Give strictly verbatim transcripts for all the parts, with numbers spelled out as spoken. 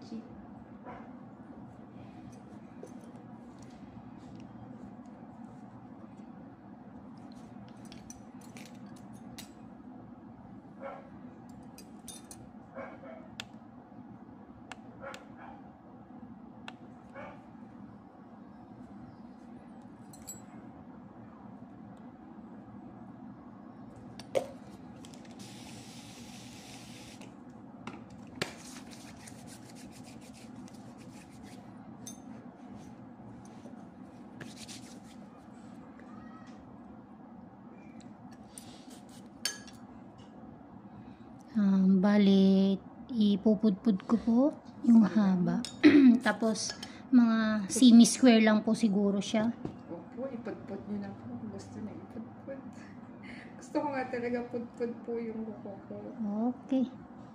Chi. Um, bali, ipupudpud ko po yung haba. Tapos, mga semi-square lang po siguro siya. Opo, ipudpud nyo na po. Gusto na ipudpud. Gusto ko nga talaga pudpud po yung kuko ko. Okay.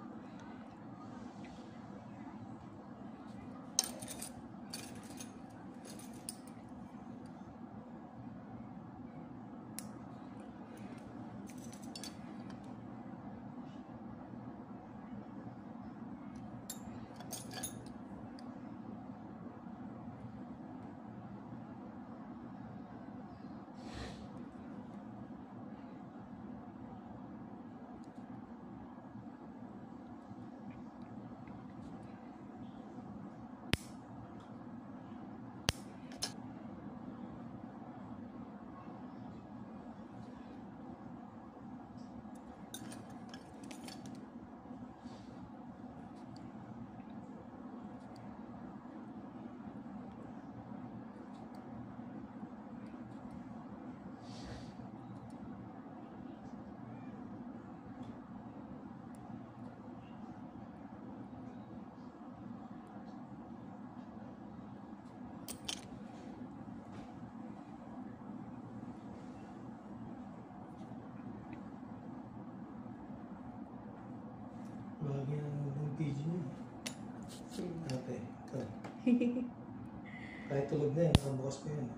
Lagi ang video niya. Ate, ikaw. Kahit tulog na yan, nakabukas pa yan.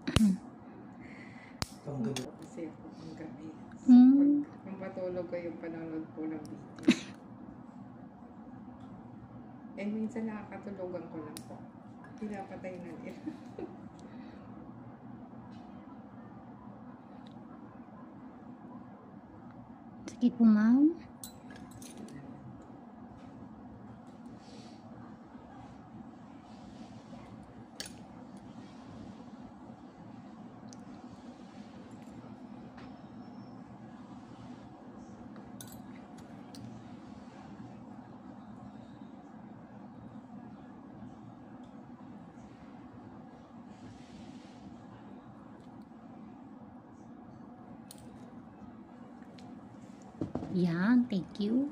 Pang gabi. Kasi ako pang gabi. So, Mm. pag kung patulog ko yung panonood po ng video. Eh, minsan nakakatulugan ko lang po. Pinapatay na nila. Sakit po, ma'am. Yan, thank you.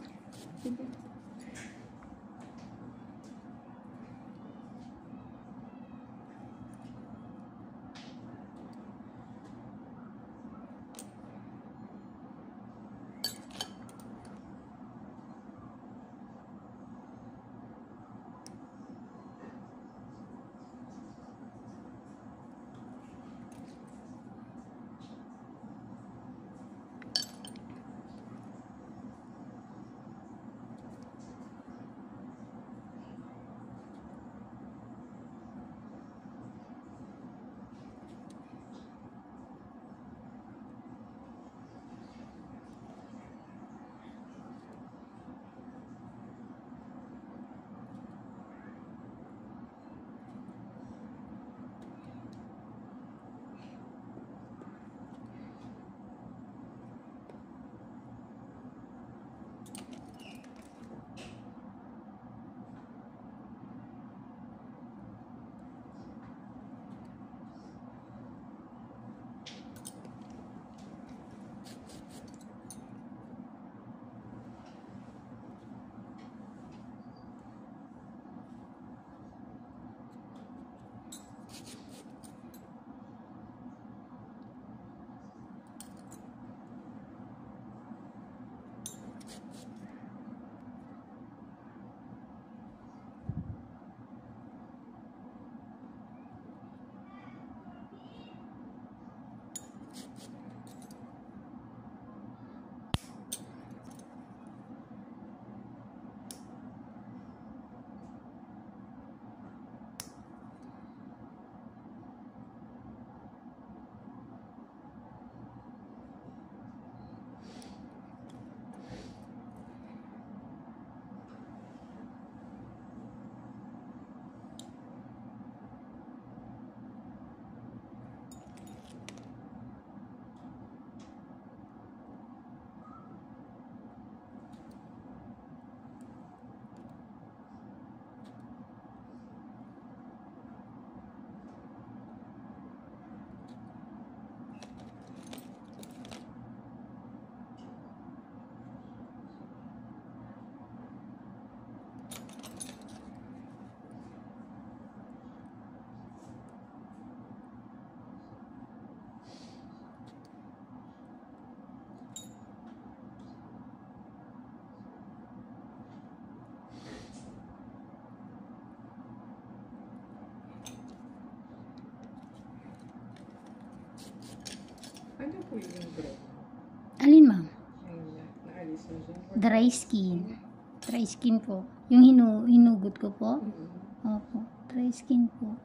po yung growth. Alin, ma'am? Ayun na, naalis na siya. Dry skin. Dry skin po. Yung hinu hinugot ko po? Mm-hmm. Opo. Dry skin po.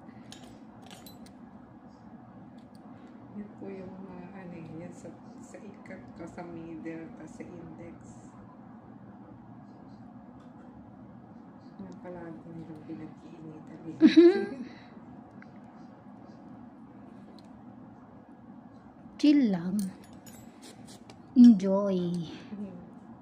Yan po yung mga ano eh, yan sa, sa ikat ka sa middle, tapos sa index. Yan palagi nilang pinag-iinitan eh. Chill lang. Enjoy. Mhm.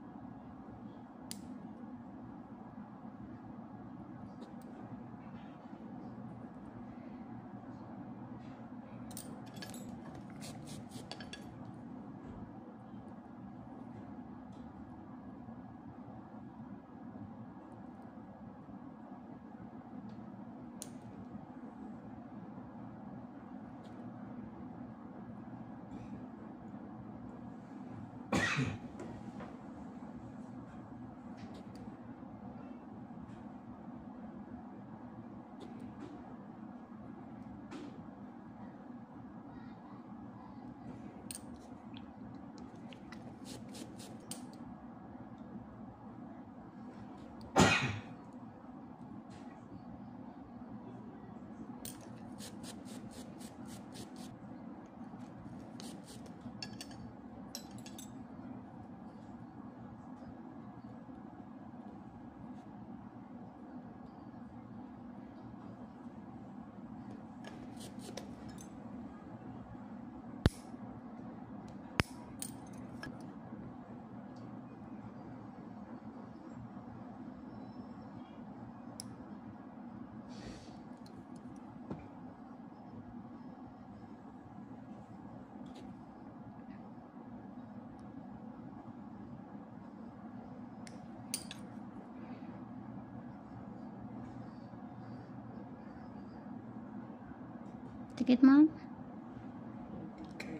Tikit, ma'am? Okay.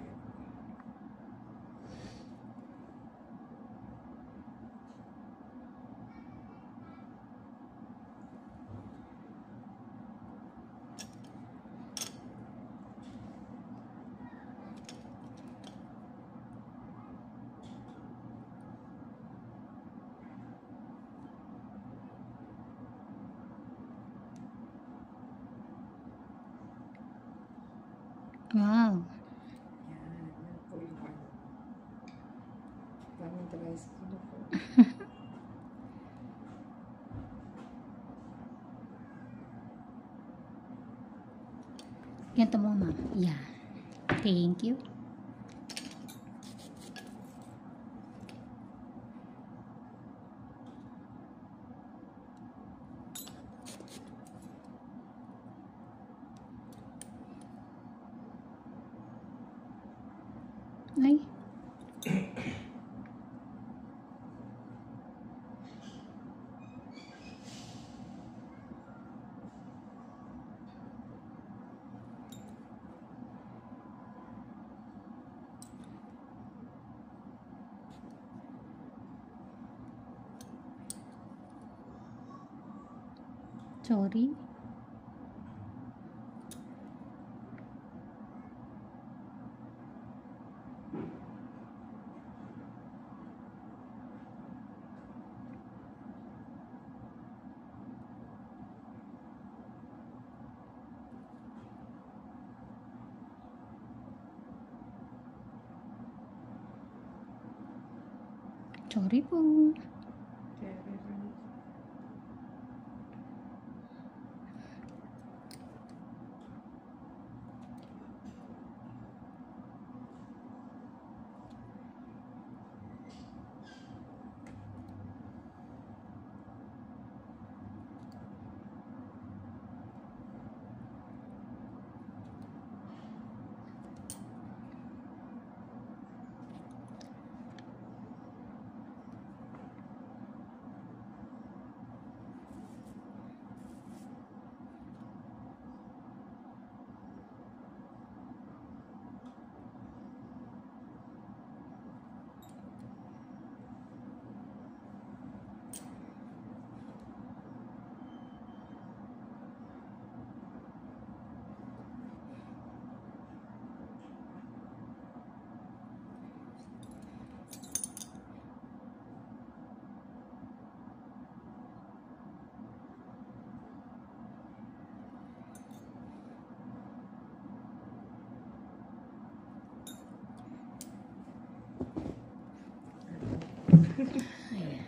Wow. Yan, yan po yung ano. Daming dry skin na po. Ganito mo, ma'am. Yan. Thank you. Ay. Sorry. Sorry po. Kaya meron. Ayan.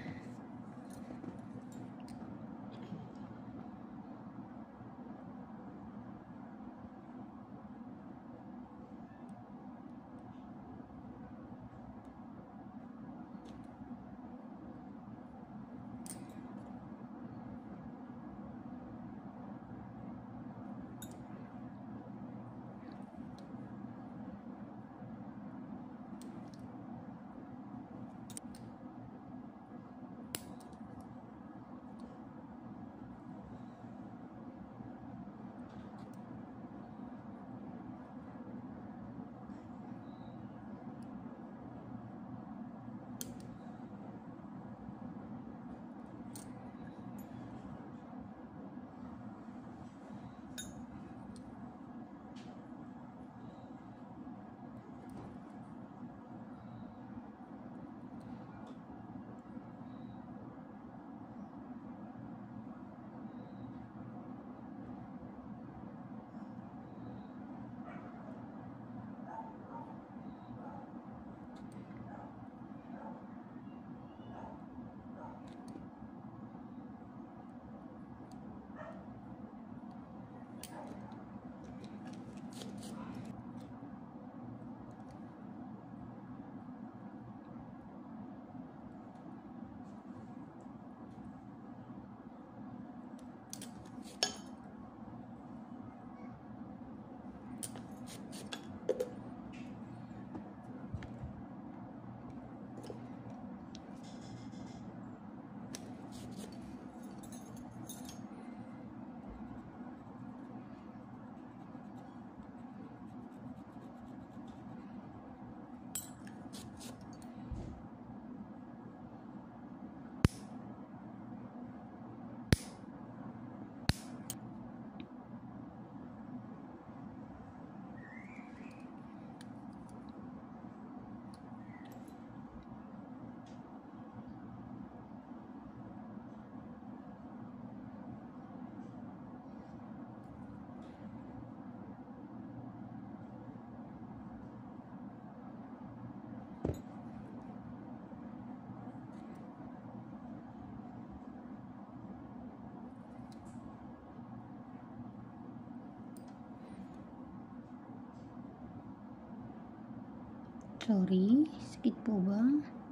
Sorry, sakit po ba?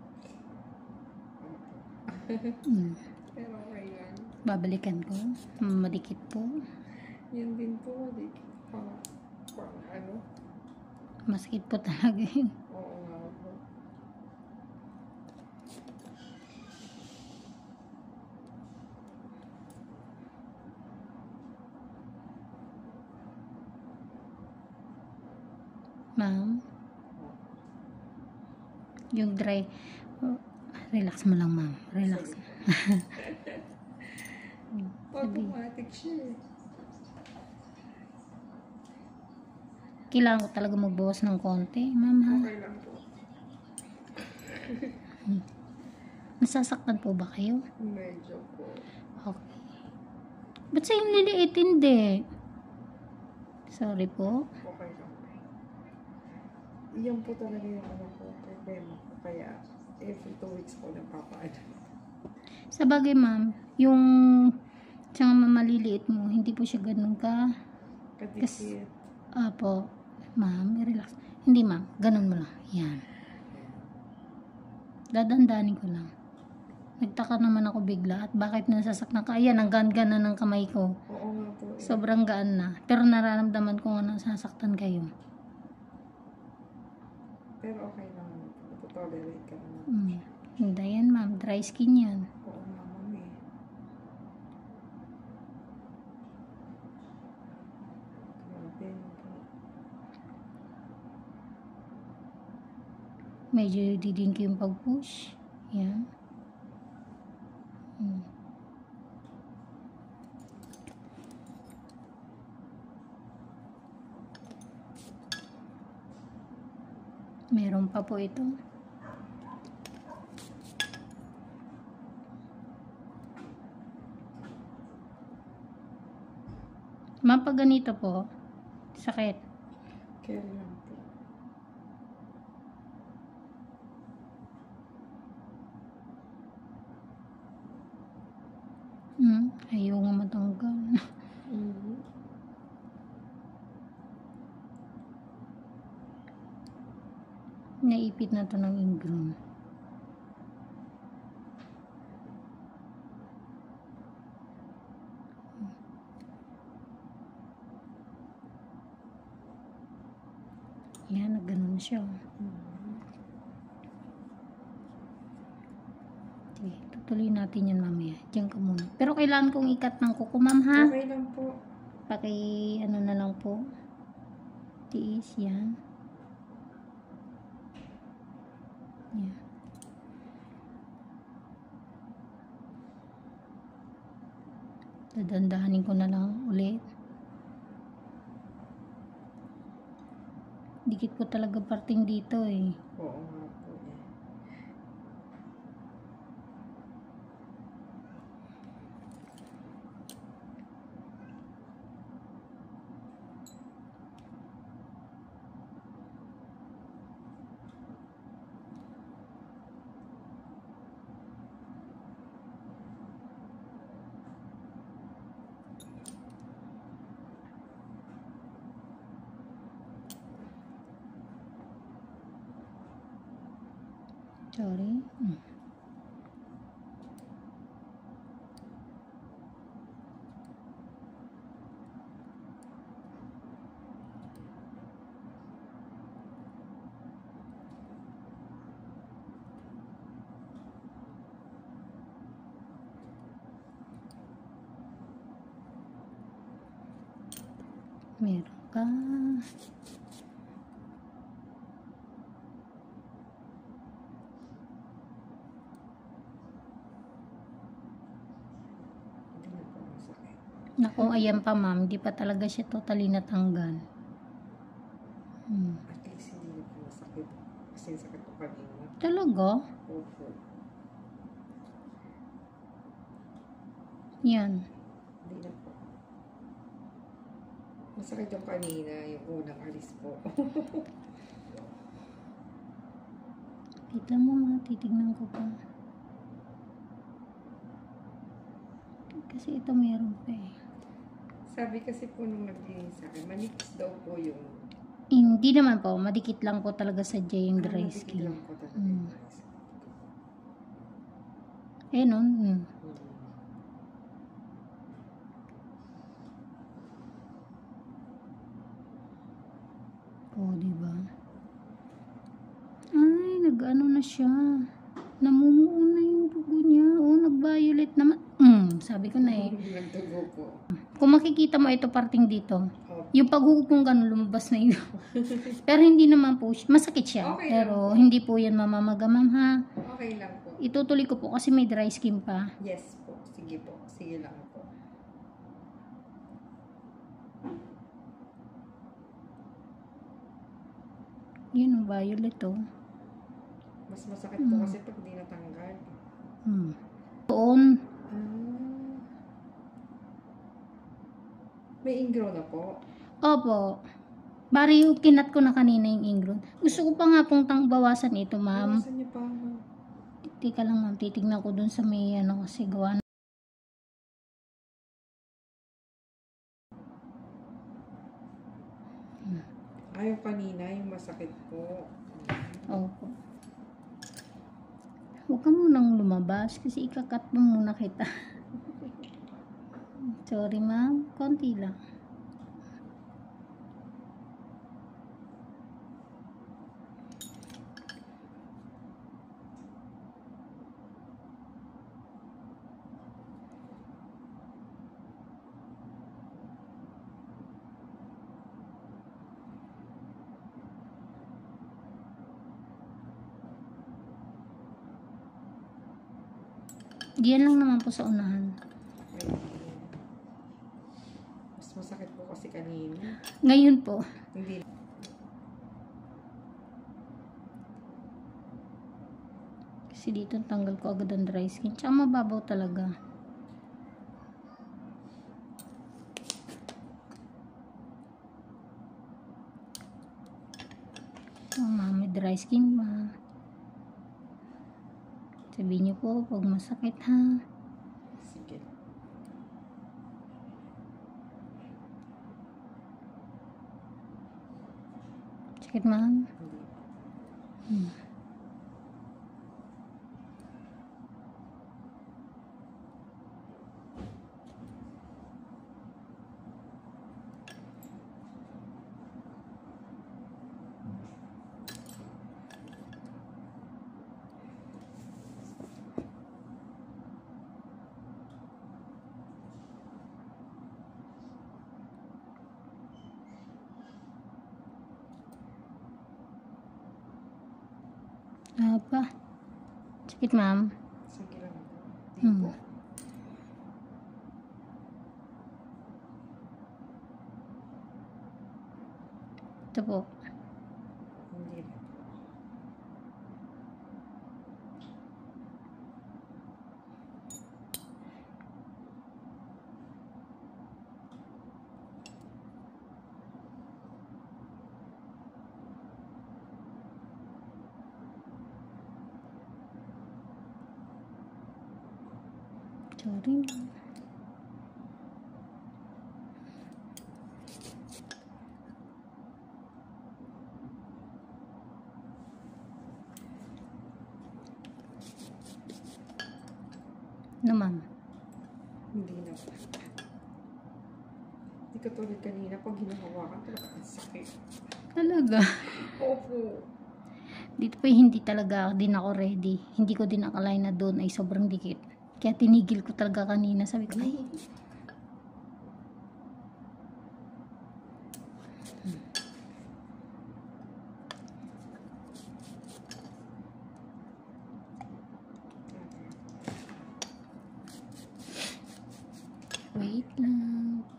Hmm. Pero okay yan. Babalikan ko. Madikit po. Yan din po, di pang, pang ano. Masakit po talaga yun. Oo nga po. Ma'am, yung dry, oh, relax mo lang ma'am, relax. Automatic siya eh. Kailangan ko talaga magbawas ng konti, ma'am ha. Okay lang po. Nasasaktan po ba kayo? Medyo po. Okay. Ba't sa yung liliit hindi? Sorry po. Okay lang. Yan po talaga yung ano po, problema ko. Kaya every two weeks po nagpapaano. Sa bagay ma'am, yung sa maliliit mo, hindi po siya ganun ka. Kadikit. Apo, ma'am, relax. Hindi ma'am, ganun mo lang. Yan. Dadandanin ko lang. Nagtaka naman ako bigla at bakit nasasaktan ka. Ayan, ang gaan-gaan na ng kamay ko. Oo nga po. Eh. Sobrang gaan na. Pero nararamdaman ko nga nasasaktan kayo. Pero okay lang. Tolerate ka naman. Mm. Hindi yan ma'am, dry skin yan. Oo nga ma'am eh. Grabe. Medyo didinki yung pag-push. Yan. Hmm. Meron pa po ito. Ma'am, pag ganito po, sakit. Carry lang po. Ayaw nga matanggal. Mm-hmm. Naipit na to ng ingrown. Yan, nagganon siya. Sige, tutuloy natin yan mamaya. Diyan ka muna. Pero kailangan kong ikat ng kuko, ma'am, ha? Okay lang po. Paki, ano na lang po. Tiis, yan. Yan. Dadandahanin ko na lang ulit. Dikit po talaga parting dito eh. Oo nga po eh. Sorry. Hmm. Meron ka. Hindi na po masakit. Naku, ayan pa ma'am. Hindi pa talaga siya totally natanggal. Hmm. At least hindi na po masakit. Kasi sakit ko kanina. Talaga? Opo. Yan. Hindi na po. Masakit yung kanina, yung unang alis po. Kita mo mga titignan ko pa. Kasi ito meron pa eh. Sabi kasi po nung naglinis sa akin, manipis daw po yung... Hindi naman po. Madikit lang po talaga sa J yung Ah, dry nabigil skin. lang po talaga Mm. yung dry skin. Eh nun. Mm. Hmm. Oh, diba? Ay, nag-ano na siya. Namumuo na yung dugo niya. Oh, nag-violet naman. Mm, sabi ko na eh. Nagdugo po. Kung makikita mo ito parting dito, Opo. yung paghugog kong gano'n lumabas na yun. Pero hindi naman po siya. Masakit siya. Okay lang pero po. hindi po yan mamamaga, ma'am, ha. Okay lang po. Itutuloy ko po kasi may dry skin pa. Yes po. Sige po. Sige lang po. Yun, ang violet, oh. Mas masakit po Hmm. kasi pag di natanggal. Hmm. Doon, Ah. May ingrown na po. opo. Bari yung kinat ko na kanina yung ingrown. Gusto ko pa nga pong tang bawasan ito, ma'am. Bawasan niyo pa. Tika lang, ma'am. Titignan ko dun sa may ano kasi gawa na. Ah, yung kanina, yung masakit po. Opo. Huwag ka munang lumabas kasi ikakat mo muna kita. Sorry, ma'am. Konti lang. Diyan lang naman po sa unahan. Ayun. Mas masakit po kasi kanina. Ngayon po. Hindi. Kasi dito tanggal ko agad ang dry skin. Tsaka mababaw talaga. Oh, ma'am, may dry skin ba? Sabihin niyo po pag masakit, ha. Sige. Sakit, ma'am? Hindi. Hmm. Apa? Sakit, ma'am? Sige lang. Hmm. Tipo. Ito po. Hindi. Sorry. Ano, ma'am? Hindi na. Hindi ka tulad kanina pag hinahawakan talaga ang sakit. Talaga. Opo. Dito pa hindi talaga din ako ready. Hindi ko din akalain na doon ay sobrang dikit. Kaya tinigil ko talaga kanina. Sabi ko, ay, wait lang.